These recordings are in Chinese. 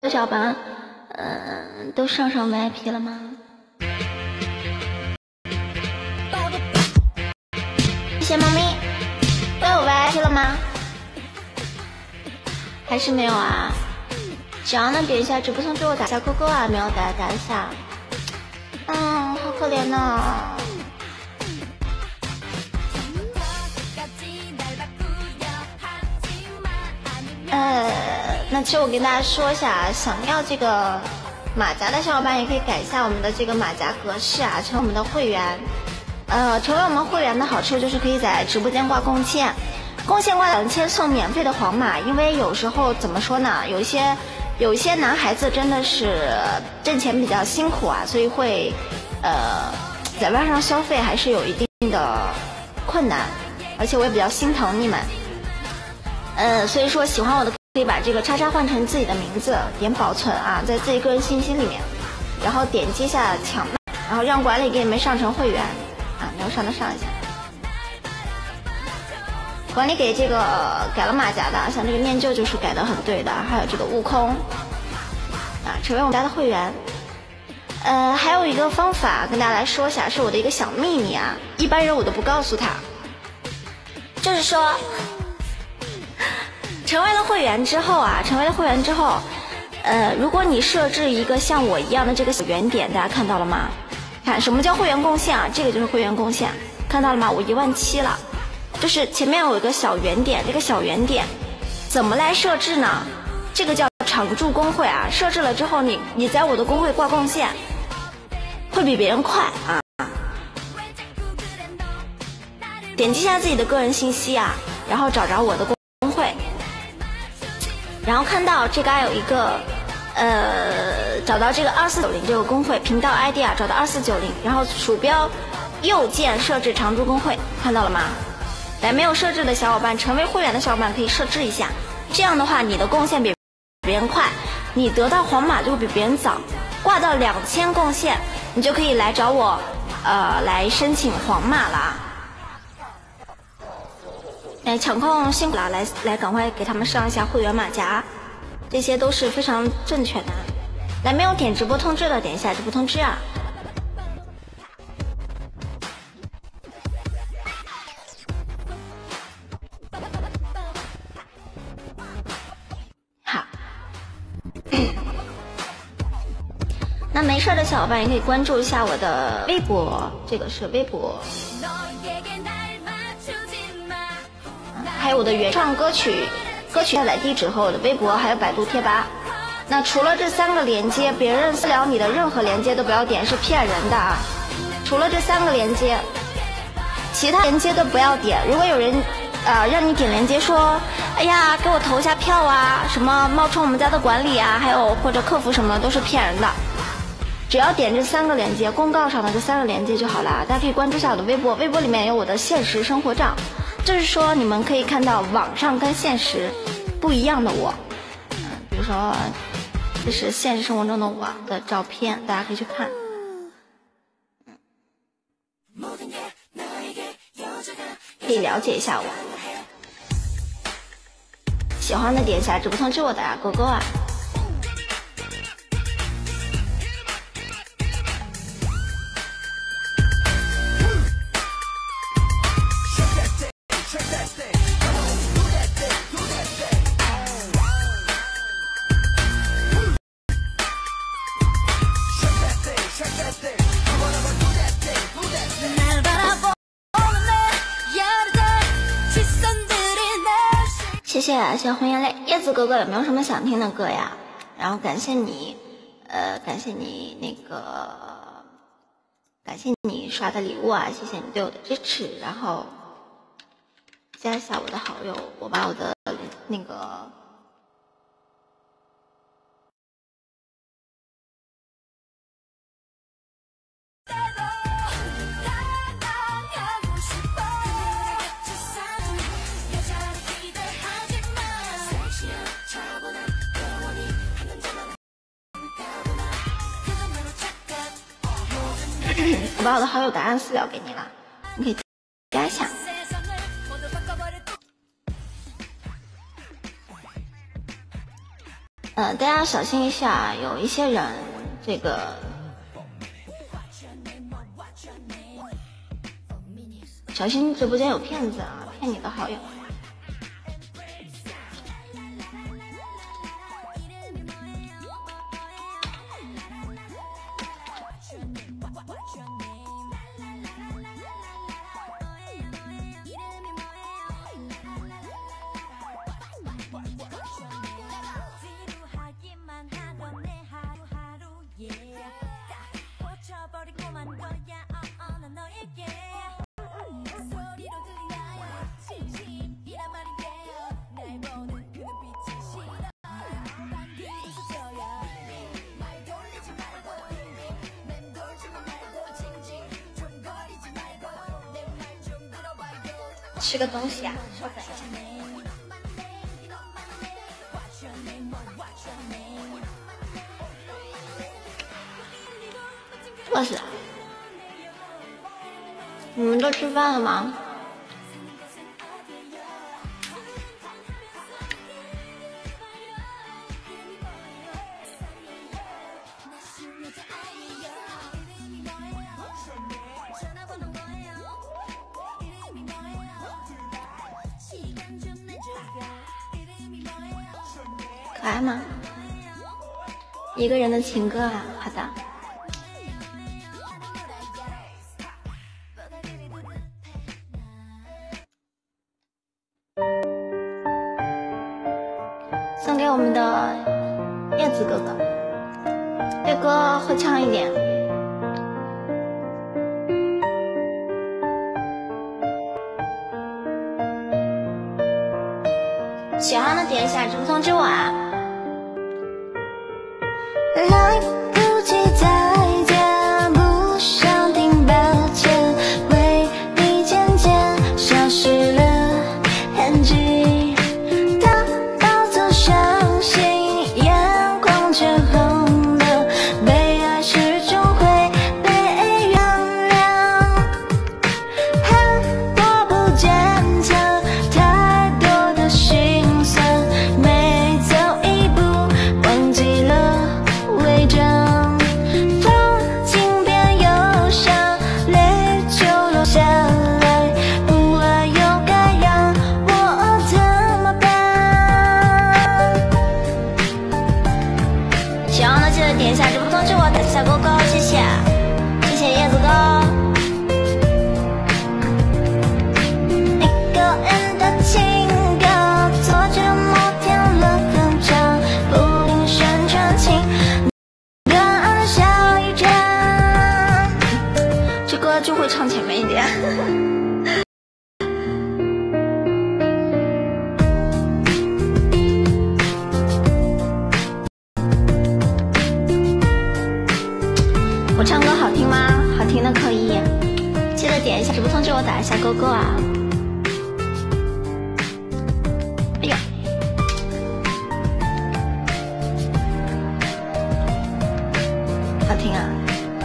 小伙伴，都上 VIP 了吗？谢谢猫咪，都有 VIP 了吗？还是没有啊？只要能点一下直播通知我打一下勾勾啊，没有打一下。好可怜呐。那其实我跟大家说一下，想要这个马甲的小伙伴也可以改一下我们的这个马甲格式啊，成为我们的会员。成为我们会员的好处就是可以在直播间挂贡献，贡献挂2000送免费的黄马。因为有时候怎么说呢，有一些男孩子真的是挣钱比较辛苦啊，所以会在网上消费还是有一定的困难，而且我也比较心疼你们。所以说喜欢我的可以把这个叉叉换成自己的名字，点保存啊，在自己个人信息里面，然后点击一下抢卖，然后让管理给你们上成会员啊，没有上的上一下。管理给这个改了马甲的，像这个念旧就是改的很对的，还有这个悟空啊，成为我们家的会员。还有一个方法跟大家来说一下，是我的一个小秘密啊，一般人我都不告诉他，就是说。成为了会员之后，如果你设置一个像我一样的这个小圆点，大家看到了吗？看什么叫会员贡献啊？这个就是会员贡献，看到了吗？我17000了，就是前面有一个小圆点，这个小圆点怎么来设置呢？这个叫常驻公会啊，设置了之后你在我的公会挂贡献，会比别人快啊。点击一下自己的个人信息啊，然后找着我的公会。然后看到这个有一个找到这个2490这个公会频道 ID 啊，找到2490，然后鼠标右键设置常驻公会，看到了吗？来，没有设置的小伙伴，成为会员的小伙伴可以设置一下，这样的话你的贡献比别人快，你得到黄马就会比别人早，挂到2000贡献，你就可以来找我来申请黄马啦。抢控辛苦了，来赶快给他们上一下会员马甲，这些都是非常正确的。来，没有点直播通知的点一下直播通知啊。好，那没事的小伙伴也可以关注一下我的微博，这个是微博。还有我的原创歌曲下载地址和我的微博，还有百度贴吧。那除了这3个连接，别人私聊你的任何连接都不要点，是骗人的啊！除了这3个连接，其他连接都不要点。如果有人让你点连接说，哎呀，给我投一下票啊，什么冒充我们家的管理啊，还有或者客服什么的，都是骗人的。只要点这3个连接，公告上的这3个连接就好了。大家可以关注一下我的微博，微博里面有我的现实生活照。就是说你们可以看到网上跟现实不一样的我，比如说这是现实生活中的我的照片，大家可以去看。可以了解一下我，喜欢的点一下直播通知我的呀，勾勾啊。谢谢红颜泪叶子哥哥，有没有什么想听的歌呀？然后感谢你刷的礼物啊，谢谢你对我的支持，然后加一下我的好友，我把我的那个我把我的好友答案私聊给你了，你可以加一下。 大家小心一下，有一些人这个小心直播间有骗子啊，骗你的好友。吃个东西啊，稍等一下。饿死了！你们都吃饭了吗？可爱吗？一个人的情歌啊，好的。送给我们的叶子哥哥，这歌会唱一点。喜欢的点一下，直播通知我啊。来不及再见，不想听抱歉，为你渐渐消失了痕迹。大到总相信眼眶却红了，被爱始终会被原谅。恨我不坚强，太多的心酸，每走一步忘记了伪装，风景变忧伤，泪就落下来，不爱又该让我怎么办？喜欢的记得点一下直播通知我，打下勾勾，谢谢，谢谢叶子哥。一个人的情歌，作着摩天轮很长，不停旋转情。下一站，这歌就会唱前面一点。我唱歌好听吗？好听的可以记得点一下直播通知我，打一下勾勾啊。哎呦，好听啊，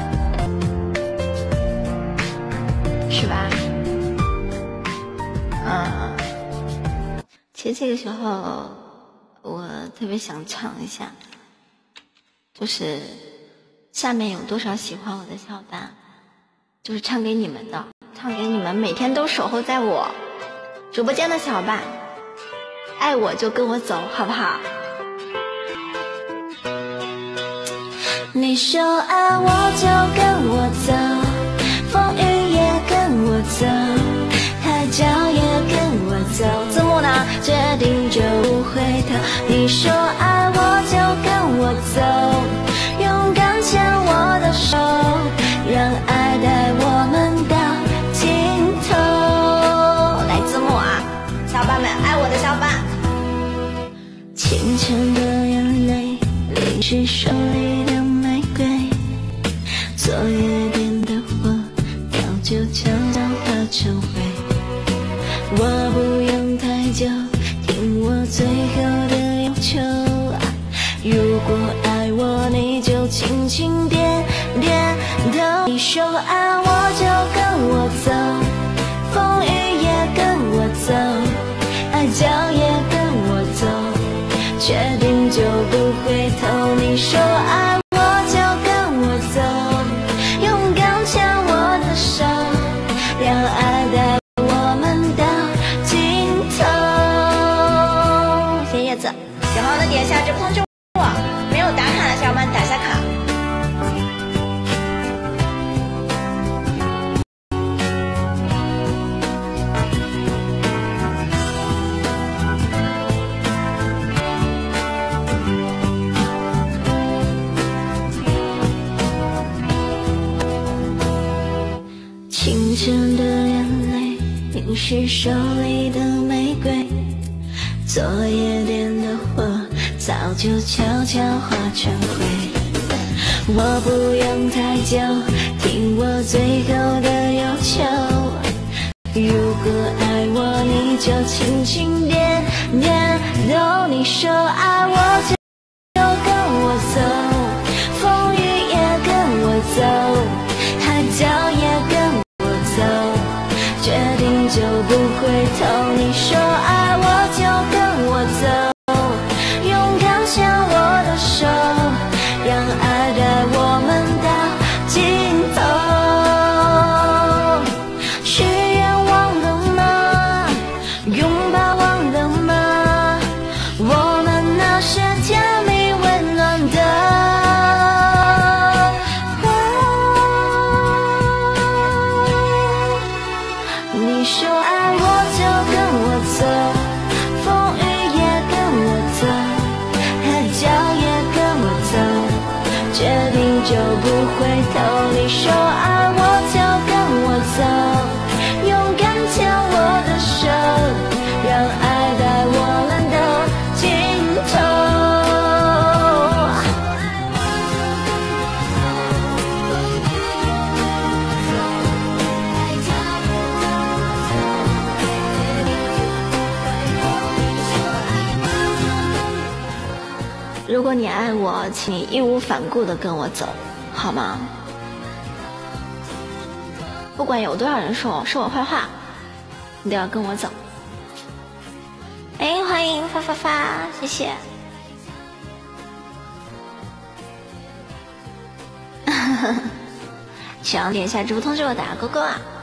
是吧？其实这个时候我特别想唱一下，就是下面有多少喜欢我的小伙伴，就是唱给你们的，唱给你们每天都守候在我直播间的小伙伴，爱我就跟我走，好不好？你说爱我就跟我走，风雨也跟我走，海角也跟我走，字幕呢？决定就不回头。你说爱我就跟我走，勇敢牵我的手，让爱带我们到尽头。来字幕啊，小伙伴们，爱我的小伙伴。清晨的眼泪淋湿手里的玫瑰，昨夜点的火早就悄悄化成灰。我不用太久，听我最后的要求啊，如果爱我你就轻轻点点头。你说爱我就跟我走，风雨也跟我走，爱将也跟我走， 决定就不回头。你说爱我就跟我走，勇敢牵我的手，让爱带我们到尽头。 谢谢叶子，喜欢的点一下直播通知我，没有打卡的小伙伴打下卡。 清晨的眼泪凝视手里的玫瑰，昨夜点的火早就悄悄化成灰。我不用太久，听我最后的要求，如果爱我你就轻轻点点头。你说爱我就跟我走，风雨也跟我走，海角也跟我走，决定就不回头。你说爱我就跟我走，勇敢牵我的手，让爱带我们到尽头。许愿忘了吗？拥抱忘了吗？我们那些甜蜜温暖的你说爱我就跟我走，风雨也跟我走，海角也跟我走，决定就不回头。你说爱我就跟我走，勇敢牵我的手，让爱带我们到尽头。 如果你爱我，请你义无反顾地跟我走，好吗？不管有多少人说我坏话，你都要跟我走。哎，欢迎发发发，谢谢。喜欢点一下直播通知我，打个勾勾啊！